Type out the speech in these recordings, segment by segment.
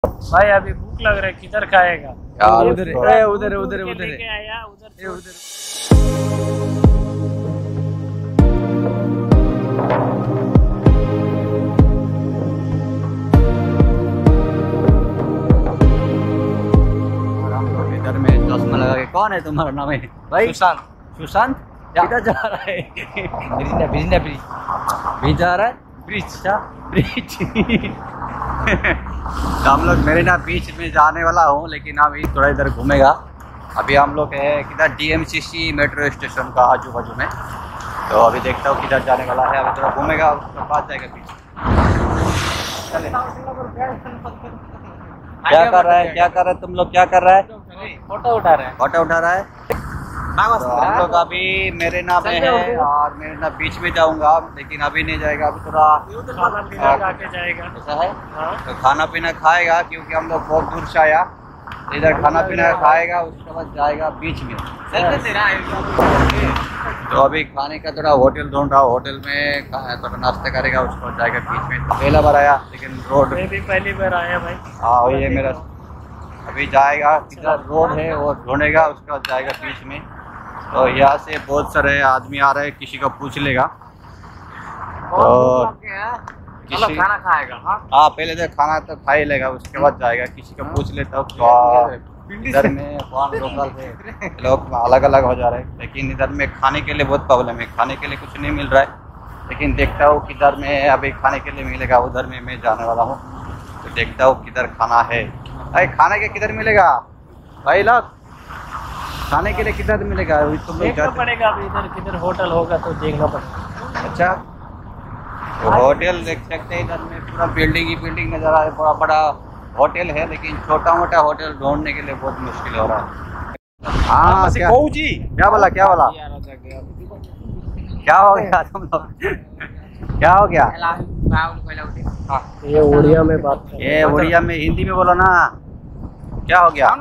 भाई अभी भूख लग रहा है, किधर खाएगा यार उधर उधर उधर उधर लेके आया उधर उधर। और हम लोग इधर में चश्मा लगा के, कौन है तुम्हारा नाम है भाई? सुशांत। सुशांत किधर जा रहा है? बिजनेस भी जा रहा है ब्रिज। ब्रिज। तो हम लोग मेरीना बीच में जाने वाला हूँ, लेकिन अभी थोड़ा इधर घूमेगा। अभी हम लोग है किधर DMCC मेट्रो स्टेशन का आजू बाजू में, तो अभी देखता हूँ किधर जाने वाला है। अभी थोड़ा घूमेगा, उसके बाद जाएगा बीच। क्या कर रहा है, क्या कर रहे हैं तुम लोग, क्या कर रहा है? फोटो उठा रहे हैं। फोटो उठा रहा है। तो हम लोग अभी मेरीना में है और मेरीना बीच में जाऊंगा, लेकिन अभी नहीं जाएगा, अभी थोड़ा खाना पीना खा के जाएगा। ऐसा है। हाँ। तो खाना पीना खाएगा, क्योंकि हम लोग बहुत दूर से आया। इधर खाना पीना खाएगा, उसके बाद जाएगा बीच में। तो अभी खाने का थोड़ा होटल ढूंढ रहा हूँ, होटल में थोड़ा नाश्ता करेगा, उसके बाद जाएगा बीच में। पहला बार आया, लेकिन रोड मैं भी पहली बार आया भाई। हाँ वही है मेरा। अभी जाएगा किधर रोड है वो ढूंढेगा, उसके बाद जाएगा बीच में। तो यहाँ से बहुत सारे आदमी आ रहे हैं, किसी को पूछ लेगा। तो किसी खाना खाएगा। हाँ पहले तो खाना तो खा ही लेगा, उसके बाद जाएगा। किसी को पूछ लेता हूँ तो इधर में कौन लोकल है, लोग अलग अलग हो जा रहे हैं। लेकिन इधर में खाने के लिए बहुत प्रॉब्लम है, खाने के लिए कुछ नहीं मिल रहा है। लेकिन देखता हूँ किधर में अभी खाने के लिए मिलेगा, उधर में मैं जाने वाला हूँ। तो देखता हूँ किधर खाना है। अरे खाने के किधर मिलेगा भाई लोग, खाने के लिए किधर मिलेगा? तुम लोग देखना जाते- पड़ेगा अभी, इधर किधर होटल होगा तो देखना पड़ेगा। अच्छा, तो होटल देख सकते हैं। इधर में पूरा बिल्डिंग ही बिल्डिंग नजर आ रहा है, बड़ा बड़ा होटल है, लेकिन छोटा मोटा होटल ढूंढने के लिए बहुत मुश्किल हो रहा है। हाँ क्या बोला, क्या बोला, क्या हो गया तुम लोग, क्या हो गया? ये उड़िया में बात कर। ये उड़िया में, हिंदी में बोलो ना, क्या हो गया?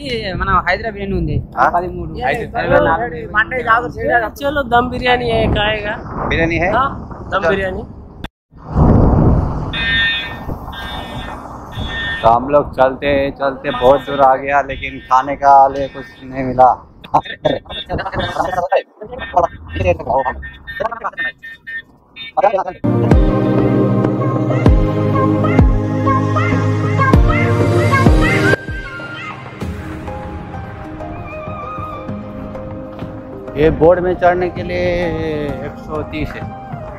चलो दम बिरयानी है, खाएगा। बिरयानी है। हाँ, दम बिरयानी। तो हम लोग चलते चलते बहुत दूर आ गया, लेकिन खाने का लिए कुछ नहीं मिला। ये बोर्ड में चढ़ने के लिए 130 है।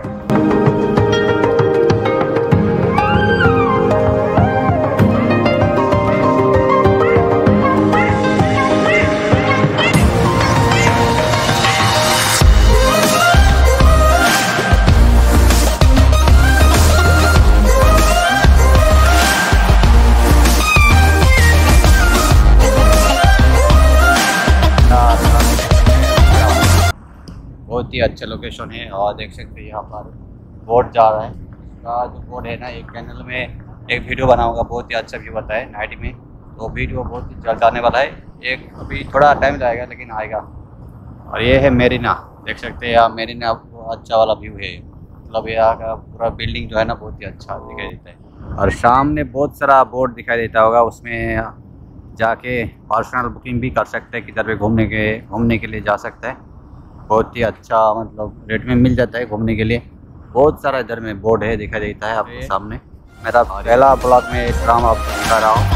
बहुत ही अच्छा लोकेशन है, और देख सकते हैं यहाँ पर बोट जा रहा है। इसका जो बोट है ना, एक चैनल में एक वीडियो बनाऊंगा, बहुत ही अच्छा व्यू आता है नाइट में। तो वीडियो बहुत ही जल्द आने वाला है, एक अभी थोड़ा टाइम लगेगा लेकिन आएगा। और ये है मेरीना, देख सकते हैं यहाँ मेरीना, अच्छा वाला व्यू है। मतलब यहाँ का पूरा बिल्डिंग जो है ना, बहुत ही अच्छा दिखाई देता है। और सामने बहुत सारा बोट दिखाई देता होगा, उसमें जाके पर्सनल बुकिंग भी कर सकते हैं, किधर भी घूमने के लिए जा सकते हैं। बहुत ही अच्छा मतलब रेट में मिल जाता है घूमने के लिए। बहुत सारा इधर में बोर्ड है, दिखाई देता है आपके सामने। मेरा पहला ब्लॉग में इस काम आपको दिखा रहा हूँ।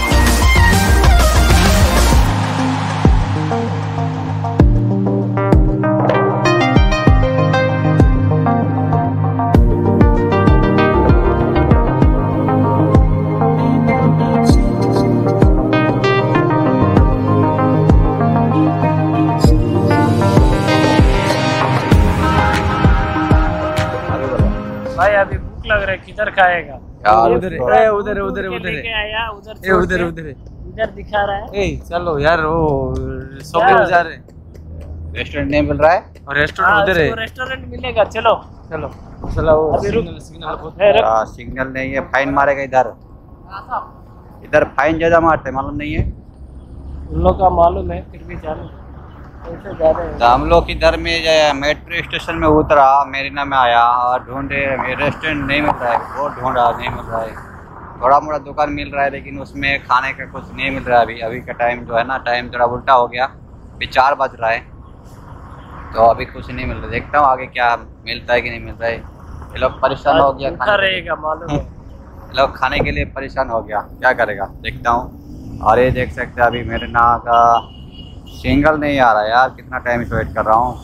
भाई अभी भूख लग रहा है, किधर खाएगा? यार उधर उधर उधर के उधर लेके आया उधर ए छोड़ उधर के, उधर इधर दिखा रहा है। ए चलो यार, वो शॉपिंग जा रहे रेस्टोरेंट नहीं मिल रहा है। और रेस्टोरेंट उधर है। रेस्टोरेंट मिलेगा, चलो। चलो चलो, वो अभी रुक। सिग्नल बहुत है, रुक। सिग्नल नहीं है, फाइन मारेगा इधर। इधर फाइन ज़्यादा मारते हैं, मालूम नहीं है? उन लोग का मालूम है, फिर भी जाने कैसे जा रहे तो हम लोग इधर में मेट्रो स्टेशन में उतरा, मेरीना में आया और ढूंढे, रेस्टोरेंट नहीं मिल रहा है, बहुत ढूंढा नहीं मिल रहा है। थोड़ा मोड़ा दुकान मिल रहा है, लेकिन उसमें खाने का कुछ नहीं मिल रहा है। अभी का टाइम जो है ना, टाइम थोड़ा उल्टा हो गया, अभी 4 बज रहा है, तो अभी कुछ नहीं मिल रहा। देखता हूँ आगे क्या मिलता है कि नहीं मिल रहा है। ये लोग परेशान हो गया, भूखा रहेगा मालूम है। ये लोग खाने के लिए परेशान हो गया, क्या करेगा देखता हूँ। और ये देख सकते हैं अभी मेरे ना का सिंगल नहीं आ रहा यार, कितना टाइम से वेट कर रहा हूँ।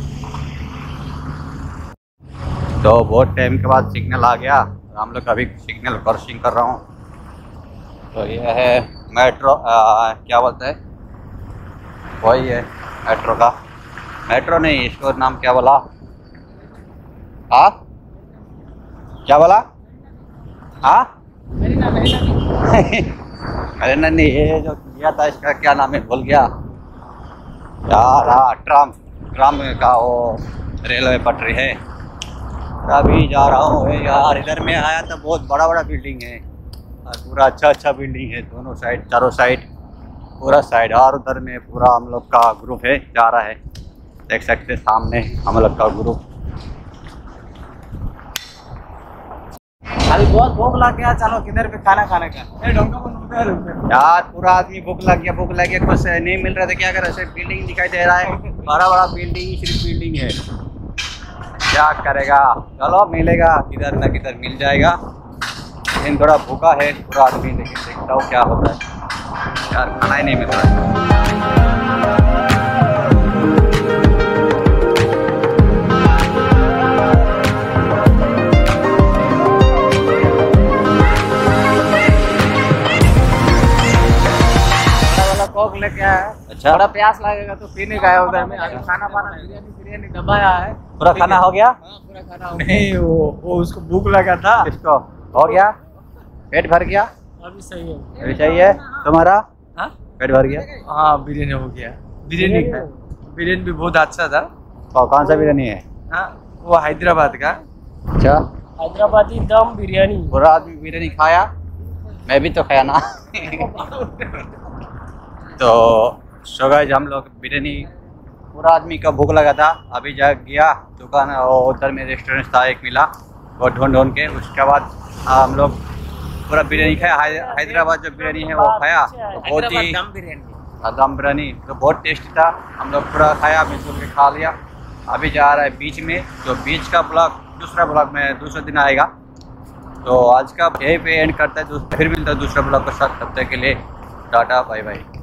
तो बहुत टाइम के बाद सिग्नल आ गया, हम लोग अभी सिग्नल क्रॉसिंग कर रहा हूँ। तो ये है मेट्रो, क्या बोलते हैं, वही है मेट्रो का, मेट्रो नहीं, इसको नाम क्या बोला, हाँ क्या बोला, हाँ अरे नहीं, ये जो किया था इसका क्या नाम है, भूल गया यार। हाँ, ट्राम का वो रेलवे पटरी है। अभी जा रहा हूँ यार, इधर में आया तो बहुत बड़ा बड़ा बिल्डिंग है और पूरा अच्छा बिल्डिंग है, दोनों साइड, चारों साइड, पूरा साइड। और उधर में पूरा हम लोग का ग्रुप है, जा रहा है, देख सकते सामने हम लोग का ग्रुप। अभी बहुत भूख लग गया, चलो किधर पे खाना खाने का। यार पूरा आदमी भूख लग गया, कुछ नहीं मिल रहा था, क्या करे, सिर्फ बिल्डिंग दिखाई दे रहा है, बड़ा बड़ा बिल्डिंग, सिर्फ बिल्डिंग है, क्या करेगा। चलो मिलेगा, किधर ना किधर मिल जाएगा, लेकिन थोड़ा भूखा है पूरा आदमी, लेकिन देखता हूँ क्या होता है यार, खाना ही नहीं मिल रहा है। कोक लेके आया है। अच्छा, थोड़ा प्यास लगेगा तो पीने का है उधर में। अभी खाना पाना बिरयानी दबाया है। पूरा खाना हो गया? हाँ, पूरा खाना हो गया। नहीं, वो उसको भूख लगा था। इसको हो गया, पेट भर गया, अभी सही है। अभी सही है तुम्हारा? हाँ? पेट भर गया? हाँ, बिरयानी हो गया। बिरयानी भी बहुत अच्छा था। तो कौन सा बिरयानी है? हाँ, वो हैदराबाद का। अच्छा, हैदराबादी दम बिरयानी। पूरा आदमी बिरयानी खाया, मैं भी तो खाया ना। तो सो गाइस, हम लोग बिरयानी, पूरा आदमी का भूख लगा था, अभी जा गया दुकान, और उधर में रेस्टोरेंट था एक मिला, वो ढूंढ के, उसके बाद हम लोग पूरा बिरयानी खाया। हैदराबाद जो बिरयानी है वो खाया, तो बहुत ही दम बिरयानी, तो बहुत टेस्टी था। हम लोग पूरा खाया, मिलजुल के खा लिया। अभी जा रहा है बीच में, तो बीच का ब्लॉग, दूसरा ब्लॉग में दूसरे दिन आएगा। तो आज का यहीं पे एंड करता है, फिर मिलता है दूसरा ब्लॉग के साथ। तब तक के लिए टाटा बाय बाय।